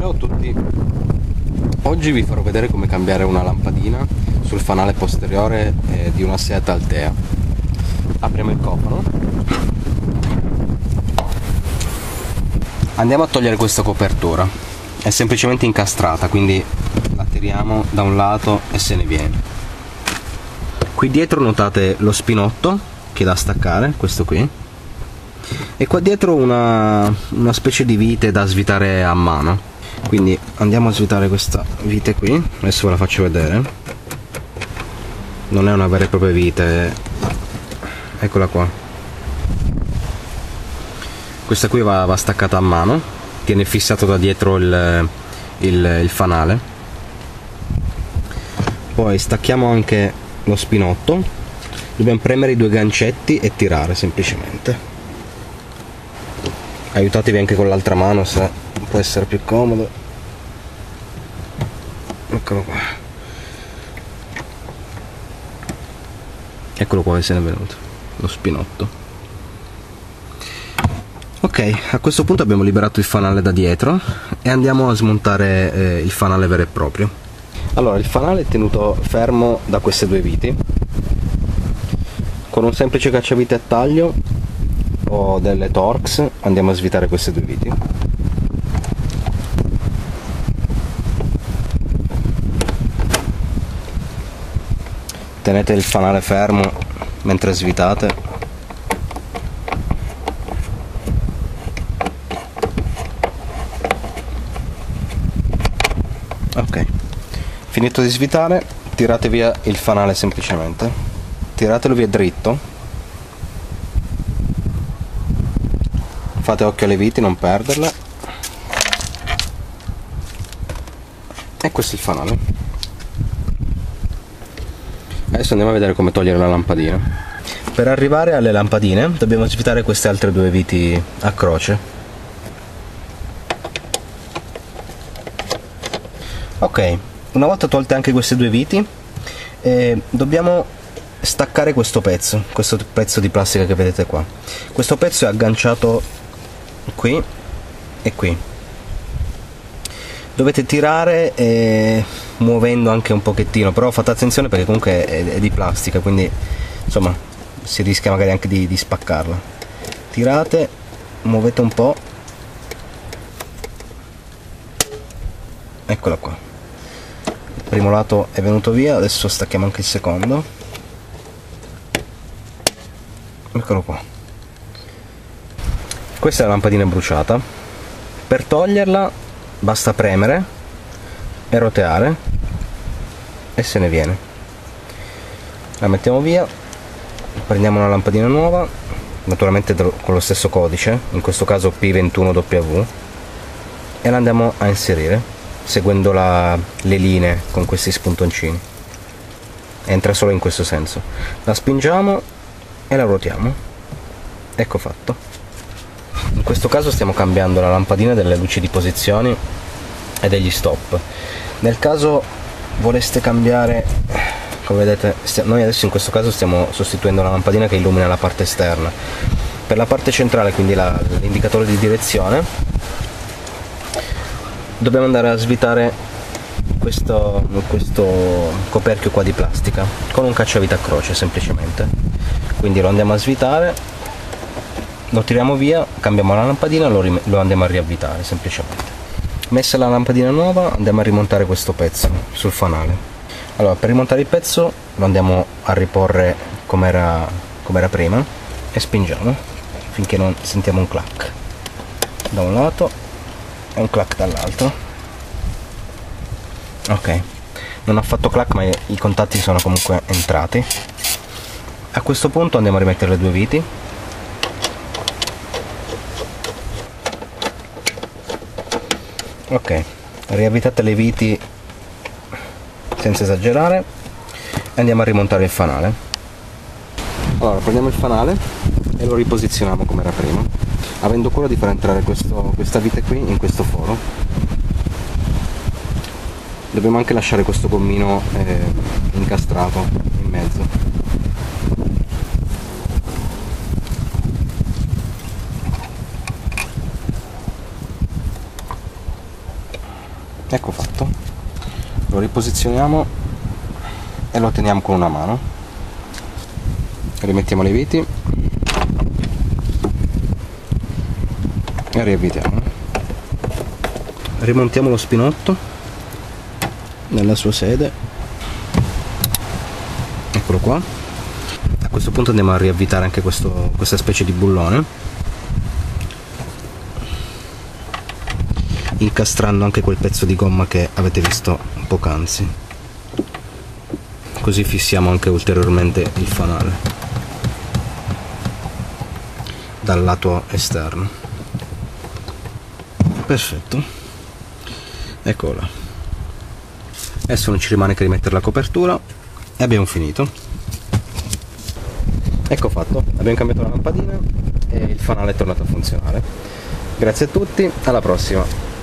Ciao a tutti, oggi vi farò vedere come cambiare una lampadina sul fanale posteriore di una Seat Altea. Apriamo il cofano, andiamo a togliere questa copertura, è semplicemente incastrata, quindi la tiriamo da un lato e se ne viene. Qui dietro notate lo spinotto che è da staccare, questo qui, e qua dietro una specie di vite da svitare a mano. Quindi andiamo a svitare questa vite qui, adesso ve la faccio vedere. Non è una vera e propria vite, eccola qua. Questa qui va staccata a mano, tiene fissato da dietro il fanale. Poi stacchiamo anche lo spinotto, dobbiamo premere i due gancetti e tirare semplicemente. Aiutatevi anche con l'altra mano se può essere più comodo. Eccolo qua. Eccolo qua che se ne è venuto lo spinotto. Ok, a questo punto abbiamo liberato il fanale da dietro e andiamo a smontare il fanale vero e proprio. Allora, il fanale è tenuto fermo da queste due viti. Con un semplice cacciavite a taglio o delle Torx andiamo a svitare queste due viti. Tenete il fanale fermo mentre svitate. Ok, finito di svitare, tirate via il fanale semplicemente, tiratelo via dritto. Fate occhio alle viti, non perderle. E questo è il fanale. Adesso andiamo a vedere come togliere la lampadina. Per arrivare alle lampadine dobbiamo svitare queste altre due viti a croce. Ok, una volta tolte anche queste due viti, dobbiamo staccare questo pezzo di plastica che vedete qua. Questo pezzo è agganciato qui e qui. Dovete tirare muovendo anche un pochettino, però fate attenzione perché comunque è di plastica, quindi insomma si rischia magari anche di spaccarla. Tirate, muovete un po'. Eccola qua. Il primo lato è venuto via, adesso stacchiamo anche il secondo. Eccolo qua. Questa è la lampadina bruciata. Per toglierla basta premere e roteare e se ne viene. La mettiamo via, prendiamo una lampadina nuova, naturalmente con lo stesso codice, in questo caso P21W, e la andiamo a inserire seguendo le linee con questi spuntoncini. Entra solo in questo senso. La spingiamo e la ruotiamo. Ecco fatto. In questo caso stiamo cambiando la lampadina delle luci di posizione e degli stop. Nel caso voleste cambiare, come vedete, noi adesso in questo caso stiamo sostituendo la lampadina che illumina la parte esterna. Per la parte centrale, quindi l'indicatore di direzione, dobbiamo andare a svitare questo coperchio qua di plastica con un cacciavite a croce semplicemente. Quindi lo andiamo a svitare, lo tiriamo via, cambiamo la lampadina, lo andiamo a riavvitare semplicemente. Messa la lampadina nuova, andiamo a rimontare questo pezzo sul fanale. Allora, per rimontare il pezzo lo andiamo a riporre come era prima e spingiamo finché non sentiamo un clack da un lato e un clack dall'altro. Ok, non ha fatto clack ma i contatti sono comunque entrati. A questo punto andiamo a rimettere le due viti. Ok, riavvitate le viti senza esagerare e andiamo a rimontare il fanale. Allora, prendiamo il fanale e lo riposizioniamo come era prima, avendo cura di far entrare questa vite qui in questo foro. Dobbiamo anche lasciare questo gommino incastrato in mezzo. Ecco fatto, lo riposizioniamo e lo teniamo con una mano, rimettiamo le viti e riavvitiamo, rimontiamo lo spinotto nella sua sede, eccolo qua. A questo punto andiamo a riavvitare anche questa specie di bullone, incastrando anche quel pezzo di gomma che avete visto poc'anzi, così fissiamo anche ulteriormente il fanale dal lato esterno. Perfetto, eccola. Adesso non ci rimane che rimettere la copertura e abbiamo finito. Ecco fatto, abbiamo cambiato la lampadina e il fanale è tornato a funzionare. Grazie a tutti, alla prossima.